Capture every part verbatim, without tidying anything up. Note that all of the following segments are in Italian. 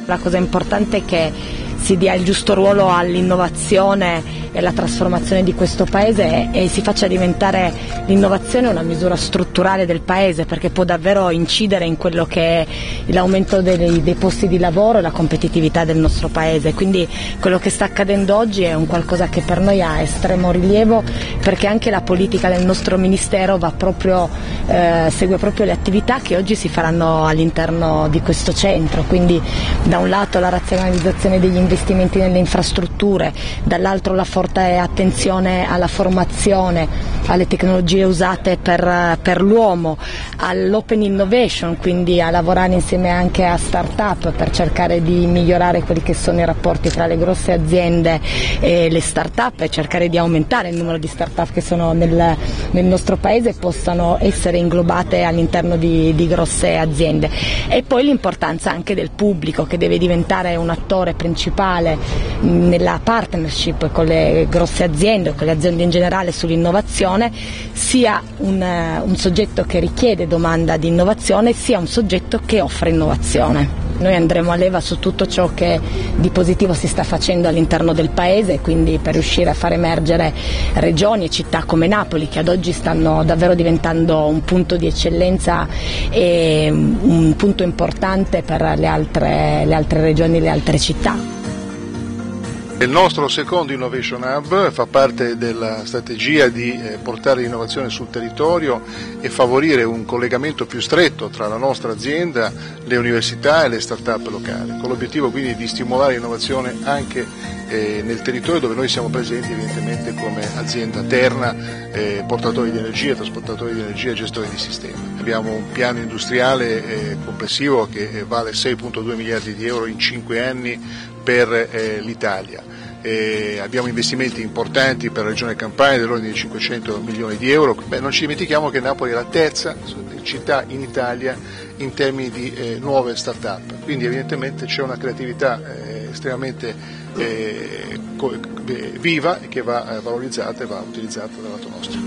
La cosa importante è che si dia il giusto ruolo all'innovazione e alla trasformazione di questo Paese e si faccia diventare l'innovazione una misura strutturale del Paese, perché può davvero incidere in quello che è l'aumento dei, dei posti di lavoro e la competitività del nostro Paese. Quindi quello che sta accadendo oggi è un qualcosa che per noi ha estremo rilievo, perché anche la politica del nostro Ministero va proprio, eh, segue proprio le attività che oggi si faranno all'interno di questo centro. Quindi da un lato la razionalizzazione degli investimenti nelle infrastrutture, dall'altro la forte attenzione alla formazione, alle tecnologie usate per, per l'uomo, all'open innovation, quindi a lavorare insieme anche a start-up per cercare di migliorare quelli che sono i rapporti tra le grosse aziende e le start-up e cercare di aumentare il numero di start-up che sono nel, nel nostro Paese e possano essere inglobate all'interno di, di grosse aziende. E poi l'importanza anche del pubblico, che deve diventare un attore principale nella partnership con le grosse aziende o con le aziende in generale sull'innovazione, sia un, un soggetto che richiede domanda di innovazione, sia un soggetto che offre innovazione. Noi andremo a leva su tutto ciò che di positivo si sta facendo all'interno del Paese, quindi per riuscire a far emergere regioni e città come Napoli, che ad oggi stanno davvero diventando un punto di eccellenza e un punto importante per le altre, le altre regioni e le altre città. Il nostro secondo Innovation Hub fa parte della strategia di portare l'innovazione sul territorio e favorire un collegamento più stretto tra la nostra azienda, le università e le start-up locali, con l'obiettivo quindi di stimolare l'innovazione anche eh, nel territorio dove noi siamo presenti evidentemente come azienda Terna, eh, portatori di energia, trasportatori di energia e gestori di sistemi. Abbiamo un piano industriale eh, complessivo che vale sei virgola due miliardi di euro in cinque anni per eh, l'Italia. Eh, abbiamo investimenti importanti per la regione Campania dell'ordine di cinquecento milioni di euro. Beh, non ci dimentichiamo che Napoli è la terza città in Italia in termini di eh, nuove start-up, quindi evidentemente c'è una creatività eh, estremamente eh, viva e che va valorizzata e va utilizzata dal lato nostro.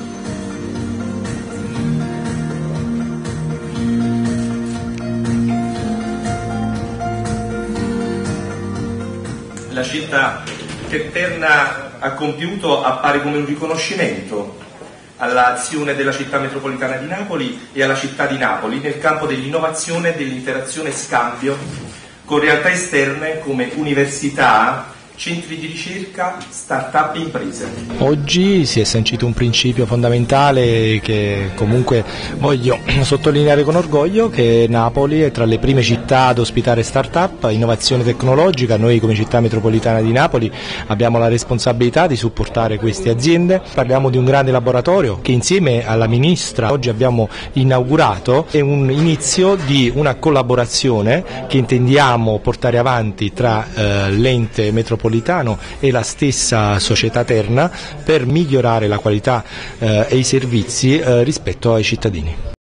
La scelta che Terna ha compiuto appare come un riconoscimento all'azione della città metropolitana di Napoli e alla città di Napoli nel campo dell'innovazione, dell'interazione e scambio con realtà esterne come università, centri di ricerca, start-up e imprese. Oggi si è sancito un principio fondamentale che comunque voglio sottolineare con orgoglio, che Napoli è tra le prime città ad ospitare start-up, innovazione tecnologica. Noi come città metropolitana di Napoli abbiamo la responsabilità di supportare queste aziende. Parliamo di un grande laboratorio che insieme alla Ministra oggi abbiamo inaugurato, è un inizio di una collaborazione che intendiamo portare avanti tra eh, l'ente metropolitano e la stessa società Terna per migliorare la qualità eh, e i servizi eh, rispetto ai cittadini.